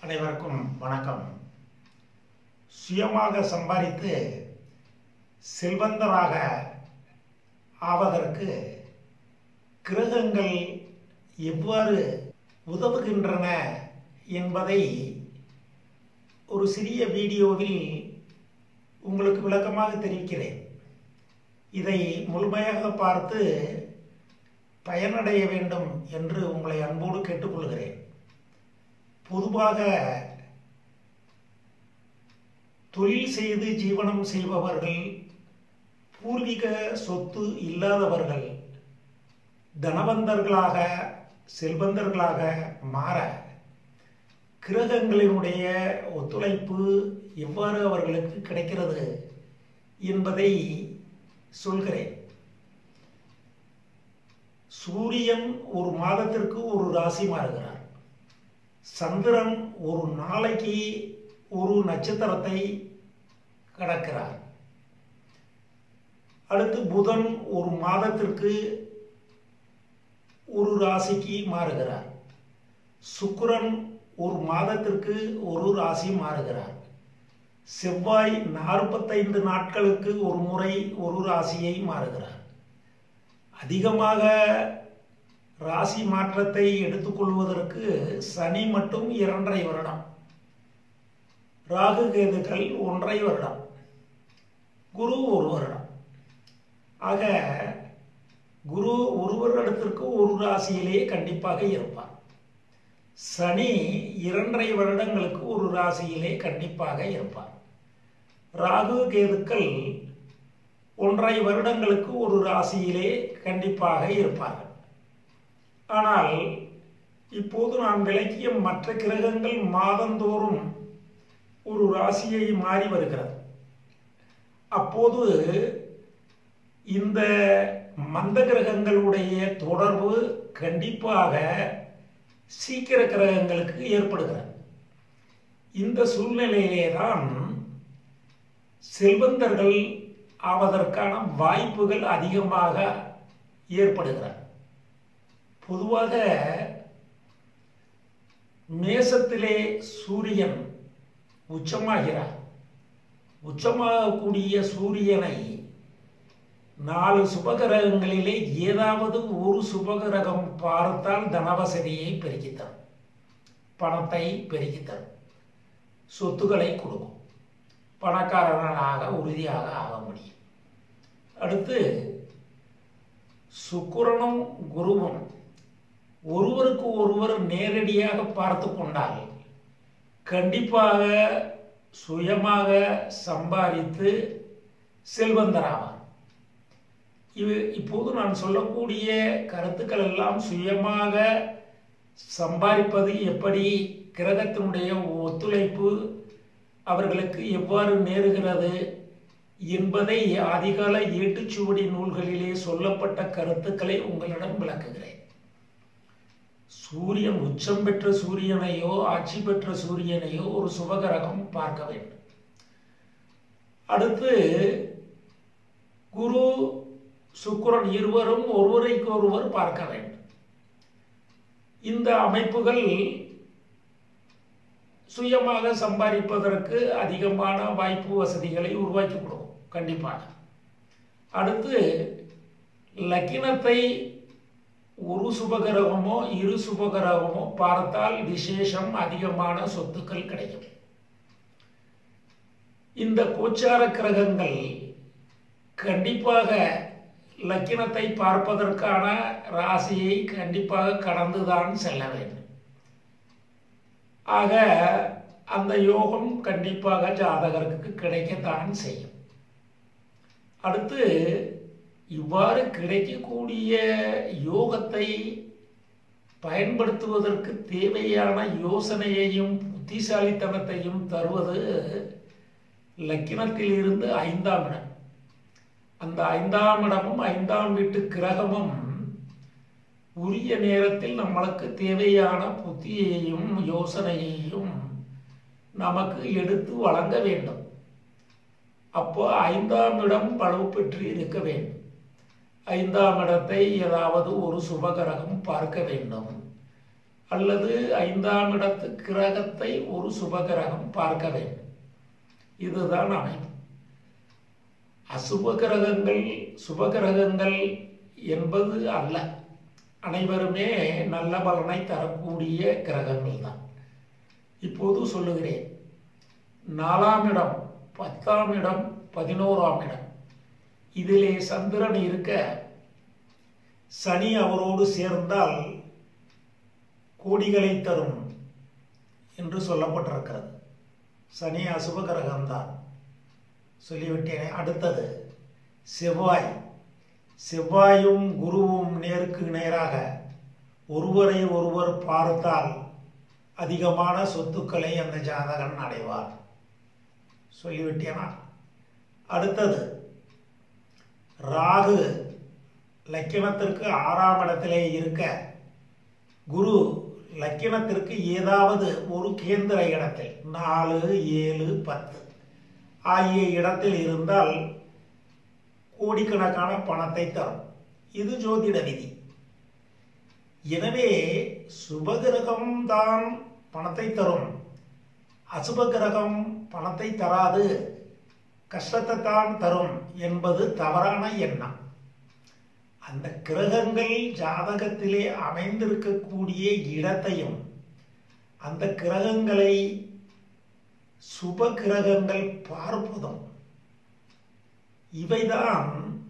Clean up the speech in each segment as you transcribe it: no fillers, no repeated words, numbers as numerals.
அனைவருக்கும் வணக்கம். சுயமாக சம்பாதித்து செல்வந்தராக ஆவதற்கு கிரகங்கள் எவ்வாறு உதவுகின்றன என்பதை ஒரு சிறிய வீடியோவில் உங்களுக்கு விளக்கமாக தெரிவிக்கிறேன். இதை முழுமையாக பார்த்து பயனடைய வேண்டும் என்று உங்களை அன்போடு கேட்டுக்கொள்கிறேன். பொதுவாக தொழில் செய்து ஜீவனம் செய்பவர்கள், பூர்வீக சொத்து இல்லாதவர்கள் தனவந்தர்களாக செல்வந்தர்களாக மாற கிரகங்களினுடைய ஒத்துழைப்பு எவ்வாறு அவர்களுக்கு கிடைக்கிறது என்பதை சொல்கிறேன். சூரியன் ஒரு மாதத்திற்கு ஒரு ராசி மாறுகிறார். சந்திரன் ஒரு நாளைக்கு ஒரு நட்சத்திரத்தை கடக்கிறார். அடுத்து புதன் ஒரு மாதத்திற்கு ஒரு ராசிக்கு மாறுகிறார். சுக்கிரன் ஒரு மாதத்திற்கு ஒரு ராசி மாறுகிறார். செவ்வாய் 45 நாட்களுக்கு ஒரு முறை ஒரு ராசியை மாறுகிறார். அதிகமாக ராசி மாற்றத்தை எடுத்துக்கொள்வதற்கு சனி மட்டும் 2.5 வருடம், ராகு கேதுக்கள் 1.5 வருடம், குரு 1 வருடம். ஆக குரு ஒரு வருடத்திற்கு ஒரு ராசியிலே கண்டிப்பாக இருப்பார். சனி 2.5 வருடங்களுக்கு ஒரு ராசியிலே கண்டிப்பாக இருப்பார். ராகு கேதுக்கள் 1.5 வருடங்களுக்கு ஒரு ராசியிலே கண்டிப்பாக இருப்பார்கள். ஆனால் இப்போது நான் விளக்கிய மற்ற கிரகங்கள் மாதந்தோறும் ஒரு ராசியை மாறி வருகிறது. அப்போது இந்த மந்த கிரகங்களுடைய தொடர்பு கண்டிப்பாக சீக்கிர கிரகங்களுக்கு ஏற்படுகிறது. இந்த சூழ்நிலையிலே தான் செல்வந்தர்கள் ஆவதற்கான வாய்ப்புகள் அதிகமாக ஏற்படுகிறது. பொதுவாக மேசத்திலே சூரியன் உச்சமாகிறார். உச்சமாகக்கூடிய சூரியனை 4 சுபகிரகங்களிலே ஏதாவது ஒரு சுபகிரகம் பார்த்தால் தனவசதியை பெருக்கித்தரும், பணத்தை பெருக்கித்தரும், சொத்துக்களை கொடுக்கும், பணக்காரனாக உறுதியாக ஆக முடியும். அடுத்து சுக்கிரனும் குருவும் ஒருவருக்கு ஒருவர் நேரடியாக பார்த்து கொண்டால் கண்டிப்பாக சுயமாக சம்பாதித்து செல்வந்தராவார். இப்போது நான் சொல்லக்கூடிய கருத்துக்கள் எல்லாம் சுயமாக சம்பாதிப்பது எப்படி, கிரகத்தினுடைய ஒத்துழைப்பு அவர்களுக்கு எவ்வாறு நேருகிறது என்பதை ஆதிகால ஏட்டுச்சுவடி நூல்களிலே சொல்லப்பட்ட கருத்துக்களை உங்களிடம் விளக்குகிறேன். சூரியன் உச்சம் பெற்ற சூரியனையோ ஆட்சி பெற்ற சூரியனையோ ஒரு சுபகிரகம் பார்க்க வேண்டும். அடுத்து குரு சுக்கிரன் இருவரும் ஒருவரைக்கு ஒருவர் பார்க்க வேண்டும். இந்த அமைப்புகள் சுயமாக சம்பாதிப்பதற்கு அதிகமான வாய்ப்பு வசதிகளை உருவாக்கி கொடுக்கும் கண்டிப்பாக. அடுத்து லக்கினத்தை ஒரு சுபகிரகமோ இரு சுபகிரகமோ பார்த்தால் விசேஷம், அதிகமான சொத்துக்கள் கிடைக்கும். இந்த கோச்சார கிரகங்கள் கண்டிப்பாக லக்கினத்தை பார்ப்பதற்கான ராசியை கண்டிப்பாக கடந்துதான் செல்ல வேண்டும். ஆக அந்த யோகம் கண்டிப்பாக ஜாதகருக்கு கிடைக்கத்தான் செய்யும். அடுத்து இவ்வாறு கிடைக்கக்கூடிய யோகத்தை பயன்படுத்துவதற்கு தேவையான யோசனையையும் புத்திசாலித்தனத்தையும் தருவது லக்கினத்தில் இருந்து 5ஆம் இடம். அந்த 5ஆம் இடமும் 5ஆம் வீட்டு கிரகமும் உரிய நேரத்தில் நம்மளுக்கு தேவையான புத்தியையும் யோசனையையும் நமக்கு எடுத்து வழங்க வேண்டும். அப்போ 5ஆம் இடம் பலவு பெற்று இருக்க வேண்டும். 5ஆம் இடத்தை ஏதாவது ஒரு சுபகிரகம் பார்க்க வேண்டும். அல்லது 5ஆம் இடத்து கிரகத்தை ஒரு சுபகிரகம் பார்க்க வேண்டும். இதுதான் அமைப்பு. அசுபகிரகங்கள் சுபகிரகங்கள் என்பது அல்ல. அனைவருமே நல்ல பலனை தரக்கூடிய கிரகங்கள் தான். இப்போது சொல்லுகிறேன். 4ஆம் இடம், 10ஆம் இடம், 11ஆம் இடம், இதிலே சந்திரன் இருக்க சனி அவரோடு சேர்ந்தால் கோடிகளை தரும் என்று சொல்லப்பட்டிருக்கிறது. சனி அசுப கிரகம்தான், சொல்லிவிட்டேனே. அடுத்தது செவ்வாய். செவ்வாயும் குருவும் நேருக்கு நேராக ஒருவரை ஒருவர் பார்த்தால் அதிகமான சொத்துக்களை அந்த ஜாதகன் அடைவார், சொல்லிவிட்டேனா. அடுத்தது ராகு லக்கினத்திற்கு 6ஆம் இடத்திலே இருக்க குரு லக்கினத்திற்கு ஏதாவது ஒரு கேந்திர இடத்தில் 4, 7, 10 ஆகிய இடத்தில் இருந்தால் கோடிக்கணக்கான பணத்தை தரும். இது ஜோதிட விதி. எனவே சுபகிரகம் தான் பணத்தை தரும், அசுப கிரகம் பணத்தை தராது, கஷ்டத்தை தான் தரும் என்பது தவறான எண்ணம். அந்த கிரகங்கள் ஜாதகத்திலே அமைந்திருக்கக்கூடிய இடத்தையும் அந்த கிரகங்களை சுப கிரகங்கள் பார்ப்பதும் இவைதான்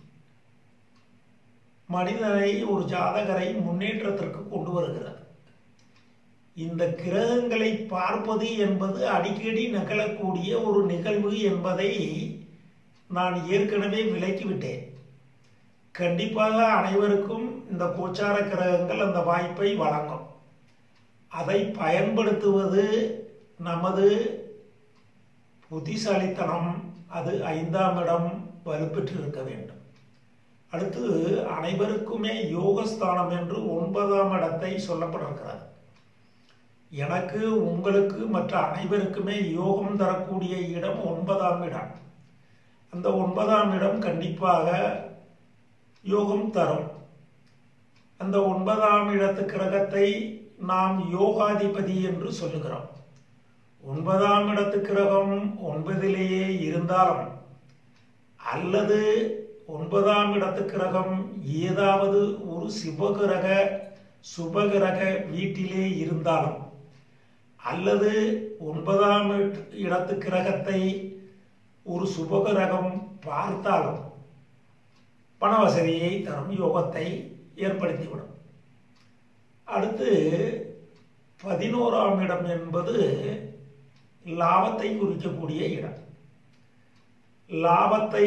மனிதனை, ஒரு ஜாதகரை முன்னேற்றத்திற்கு கொண்டு வருகிறது. இந்த கிரகங்களை பார்ப்பது என்பது அடிக்கடி நிகழக்கூடிய ஒரு நிகழ்வு என்பதை நான் ஏற்கனவே விளக்கிவிட்டேன். கண்டிப்பாக அனைவருக்கும் இந்த கோச்சார கிரகங்கள் அந்த வாய்ப்பை வழங்கும். அதை பயன்படுத்துவது நமது புத்திசாலித்தனம். அது 5ஆம் இடம் வலுப்பெற்று இருக்க வேண்டும். அடுத்து அனைவருக்குமே யோகஸ்தானம் என்று 9ஆம் இடத்தை சொல்லப்பட்டிருக்கிறது. எனக்கு, உங்களுக்கு, மற்ற அனைவருக்குமே யோகம் தரக்கூடிய இடம் 9ஆம் இடம். அந்த 9ஆம் இடம் கண்டிப்பாக யோகம் தரும். அந்த 9ஆம் இடத்து கிரகத்தை நாம் யோகாதிபதி என்று சொல்லுகிறோம். 9ஆம் இடத்து கிரகம் 9லேயே இருந்தாலும் அல்லது 9ஆம் இடத்து கிரகம் ஏதாவது ஒரு சுபகிரக வீட்டிலே இருந்தாலும் அல்லது 9ஆம் இடத்து கிரகத்தை ஒரு சுபகிரகம் பார்த்தாலும் பண வசதியை தரும், யோகத்தை ஏற்படுத்திவிடும். அடுத்து 11ஆம் இடம் என்பது லாபத்தை குறிக்கக்கூடிய இடம். லாபத்தை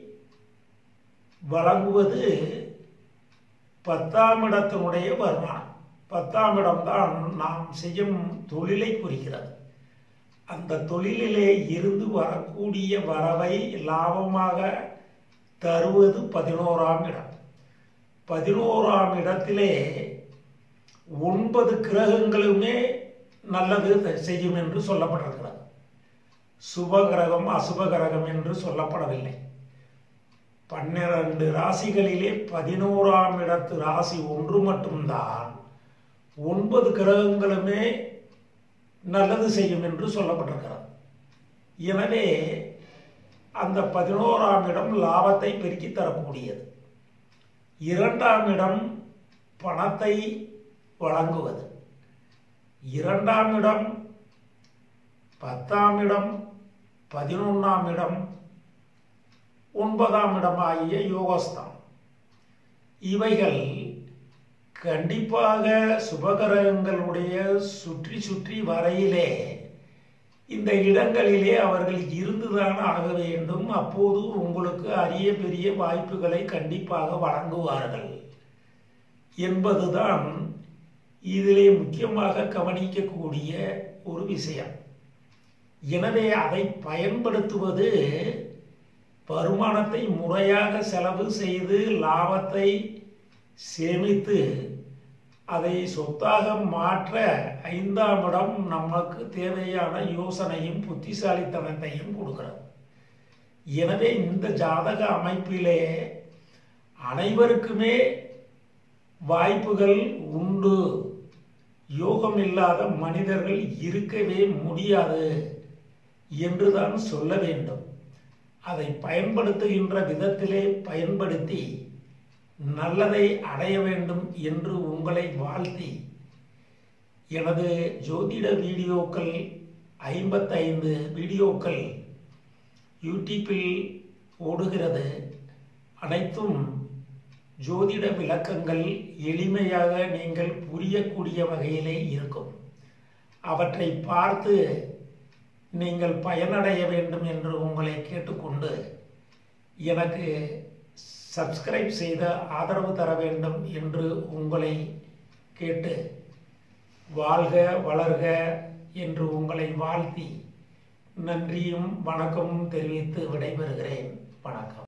வழங்குவது 10ஆம் இடத்தினுடைய வருமானம். 10ஆம் இடம்தான் நாம் செய்யும் தொழிலை குறிக்கிறது. அந்த தொழிலிலே இருந்து வரக்கூடிய வரவை லாபமாக தருவது 11ஆம் இடம். 11ஆம் இடத்திலே 9 கிரகங்களுமே நல்லது செய்யும் என்று சொல்லப்பட்டிருக்கிறது. சுபகிரகம் அசுபகிரகம் என்று சொல்லப்படவில்லை. 12 ராசிகளிலே 11ஆம் இடத்து ராசி ஒன்று மட்டும்தான் 9 கிரகங்களுமே நல்லது செய்யும் என்று சொல்லப்பட்டிருக்கிறது. எனவே அந்த 11ஆம் இடம் லாபத்தை பெருக்கி தரக்கூடியது. 2ஆம் இடம் பணத்தை வழங்குவது. 2ஆம் இடம், 10ஆம் இடம், 11ஆம் இடம், 9ஆம் இடம் ஆகிய யோகஸ்தானம், இவைகள் கண்டிப்பாக சுபகிரகங்களுடைய சுற்றி சுற்றி வரையிலே இந்த இடங்களிலே அவர்கள் இருந்துதான் ஆக வேண்டும். அப்போது உங்களுக்கு அரிய பெரிய வாய்ப்புகளை கண்டிப்பாக வழங்குவார்கள் என்பதுதான் இதிலே முக்கியமாக கவனிக்கக்கூடிய ஒரு விஷயம். எனவே அதை பயன்படுத்துவது, வருமானத்தை முறையாக செலவு செய்து லாபத்தை சேமித்து அதை சொத்தாக மாற்ற 5ஆம் இடம் நமக்கு தேவையான யோசனையும் புத்திசாலித்தனத்தையும் கொடுக்கிறது. எனவே இந்த ஜாதக அமைப்பிலே அனைவருக்குமே வாய்ப்புகள் உண்டு, யோகம் இல்லாத மனிதர்கள் இருக்கவே முடியாது என்றுதான் சொல்ல வேண்டும். அதை பயன்படுத்துகின்ற விதத்திலே பயன்படுத்தி நல்லதை அடைய வேண்டும் என்று உங்களை வாழ்த்தி எனது ஜோதிட வீடியோக்கள் 55 வீடியோக்கள் யூடியூப்பில் ஓடுகிறது. அனைத்தும் ஜோதிட விளக்கங்கள் எளிமையாக நீங்கள் புரியக்கூடிய வகையிலே இருக்கும். அவற்றை பார்த்து நீங்கள் பயனடைய வேண்டும் என்று உங்களை கேட்டுக்கொண்டு எனக்கு சப்ஸ்கிரைப் செய்த ஆதரவு தர வேண்டும் என்று உங்களை கேட்டு வாழ்க வளர்க என்று உங்களை வாழ்த்தி நன்றியும் வணக்கமும் தெரிவித்து விடைபெறுகிறேன். வணக்கம்.